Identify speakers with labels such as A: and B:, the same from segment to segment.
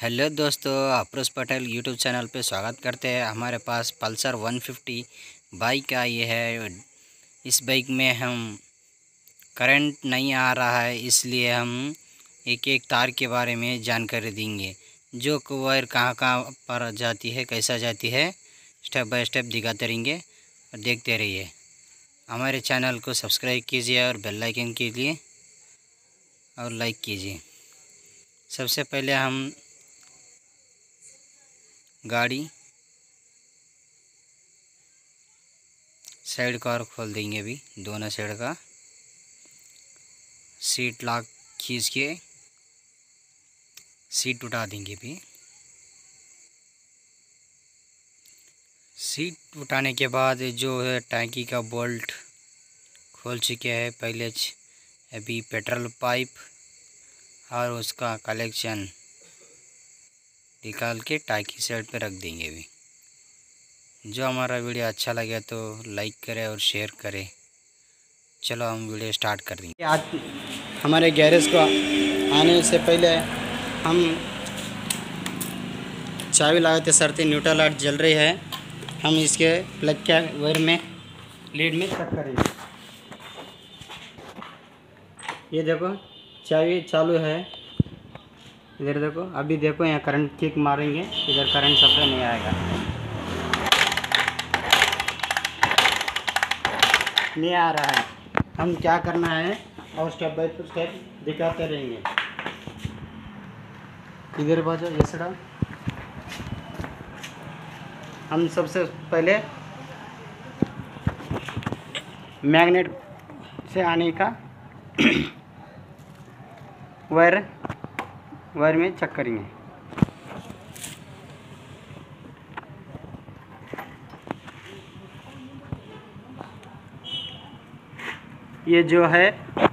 A: Hello दोस्तों, Afroz Patel YouTube channel पे स्वागत करते हैं। हमारे पास पल्सर 150 बाइक आई है। इस बाइक में हम करंट नहीं आ रहा है, इसलिए हम एक एक तार के बारे में जानकारी देंगे। जो वायर कहाँ कहाँ पर जाती है, कैसा जाती है, स्टेप बाय स्टेप दिखाते रहेंगे और देखते रहिए। हमारे चैनल को सब्सक्राइब कीजिए और बेल आइकन कीजिए और लाइक कीजिए। सबसे पहले हम गाड़ी साइड कवर खोल देंगे। अभी दोनों साइड का सीट लॉक खींच के सीट उठा देंगे। अभी सीट उठाने के बाद जो है टैंकी का बोल्ट खोल चुके हैं पहले। अभी पेट्रोल पाइप और उसका कलेक्शन निकाल के टैंकी साइड पे रख देंगे। अभी जो हमारा वीडियो अच्छा लगे तो लाइक करें और शेयर करें। चलो हम वीडियो स्टार्ट कर देंगे। आज हमारे गैरेज को आने से पहले हम चाबी लगाते सरते न्यूट्रल लाइट जल रही है। हम इसके प्लग के वायर में लीड में चेक करेंगे। ये देखो चाबी चालू है। इधर देखो, अभी देखो यहाँ करंट किक मारेंगे, इधर करंट सप्लाई नहीं आएगा, नहीं आ रहा है। हम क्या करना है और स्टेप बाय स्टेप दिखाते रहेंगे। इधर बाजू ये सड़ा हम सबसे पहले मैग्नेट से आने का वायर में चेक करेंगे। ये जो है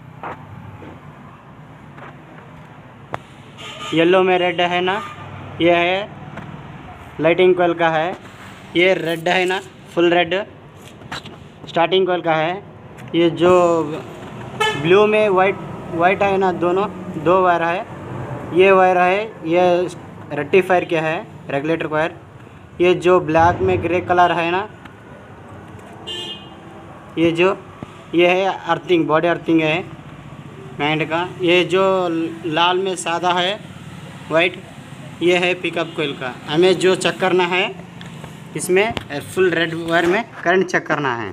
A: येलो में रेड है ना, ये है लाइटिंग कॉइल का है। ये रेड है ना, फुल रेड स्टार्टिंग कॉइल का है। ये जो ब्लू में वाइट है ना, दोनों दो वायर है। ये वायर है, ये रेक्टिफायर के है, रेगुलेटर वायर। ये जो ब्लैक में ग्रे कलर है ना, ये है अर्थिंग, बॉडी अर्थिंग है मैंड का। ये जो लाल में सादा है वाइट, ये है पिकअप कोयल का। हमें जो चेक करना है इसमें फुल रेड वायर में करंट चेक करना है।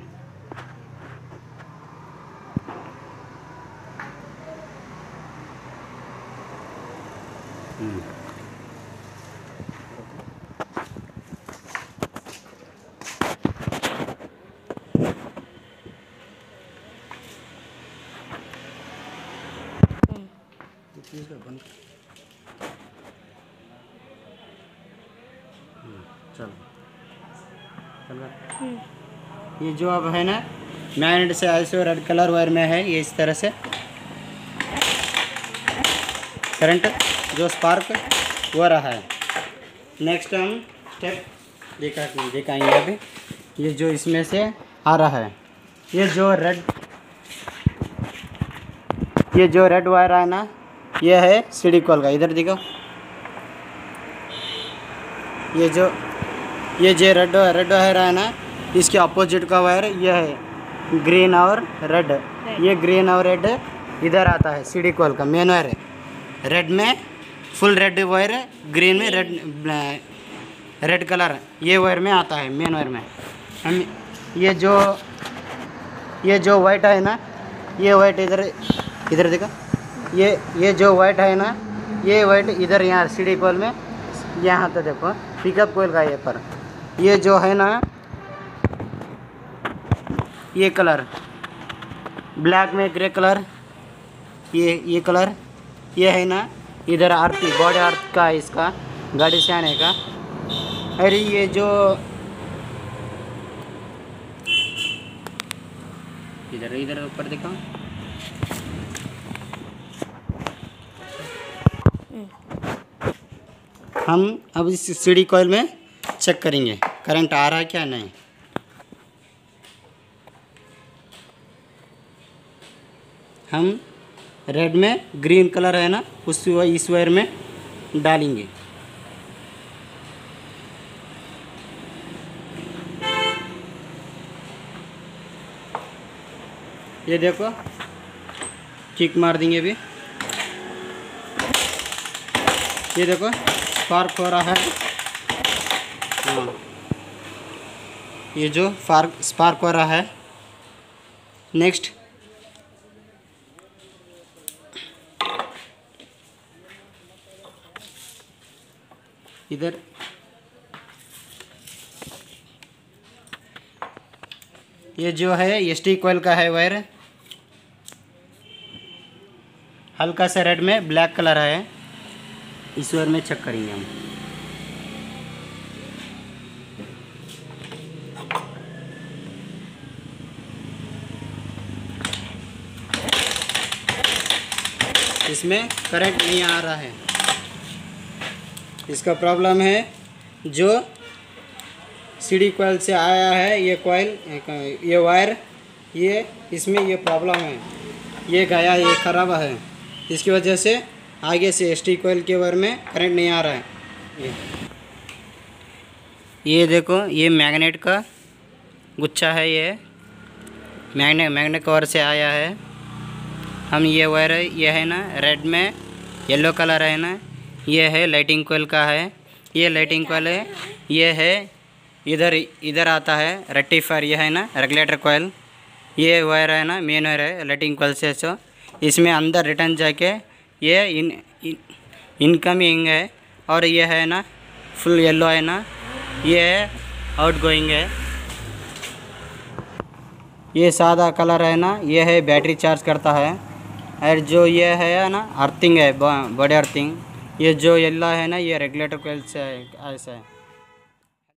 A: चलो ये जो अब है ना, मैग्नेट से ऐसे रेड कलर वायर में है। ये इस तरह से करंट जो स्पार्क हो रहा है। नेक्स्ट हम स्टेप दिखाएंगे। अभी ये जो इसमें से आ रहा है, ये जो रेड वायर है ना, ये है सीडी कॉल का। इधर देखो, ये जो रेड वायर है ना, इसके अपोजिट का वायर ये है ग्रीन और रेड। ये ग्रीन और रेड इधर आता है सीडी कॉल का मेन वायर। रेड में फुल रेड वायर, ग्रीन में रेड कलर ये वायर में आता है मेन वायर में। हम ये जो वाइट है ना, ये वाइट इधर देखो, ये जो वाइट है ना, ये वाइट इधर यहाँ सीडी कॉल में यहाँ तो देखो पिकअप कोयल का ये पर। ये जो है ना, ये कलर ब्लैक में ग्रे कलर, ये कलर ये है ना, इधर आरती बॉडी अर्थ का इसका गाड़ी से आने का। अरे ये जो इधर ऊपर देखो, हम अब इस सीडी कॉइल में चेक करेंगे करंट आ रहा है क्या नहीं। हम रेड में ग्रीन कलर है ना, इस वायर में डालेंगे। ये देखो किक मार देंगे अभी। ये देखो स्पार्क हो रहा है। हाँ, ये जो स्पार्क हो रहा है। नेक्स्ट इधर ये जो है एसटी कॉइल का है वायर, हल्का सा रेड में ब्लैक कलर है। इस वायर में चेक करेंगे हम। इसमें करंट नहीं आ रहा है। इसका प्रॉब्लम है जो सीडी कॉइल से आया है ये कॉइल, ये वायर, ये इसमें ये प्रॉब्लम है। ये गया, ये ख़राब है। इसकी वजह से आगे से एसटी कॉइल के वायर में करंट नहीं आ रहा है। ये देखो ये मैग्नेट का गुच्छा है। ये मैग्नेट कवर से आया है। हम ये वायर ये है ना रेड में येलो कलर है ना, ये है लाइटिंग कॉइल का है। ये लाइटिंग कॉइल है। ये है इधर आता है रेक्टिफायर, ये है ना रेगुलेटर कॉइल। ये वायर है ना मेन वायर है लाइटिंग कॉइल से। सो इसमें अंदर रिटर्न जाके ये इनकमिंग है, और ये है ना फुल येलो है ना, ये है आउट गोइंग है। ये सादा कलर है ना, ये है बैटरी चार्ज करता है। और जो ये है ना अर्थिंग है, बॉडी अर्थिंग। ये जो येलो है ना ये रेगुलेटर कॉइल से है, ऐसा है।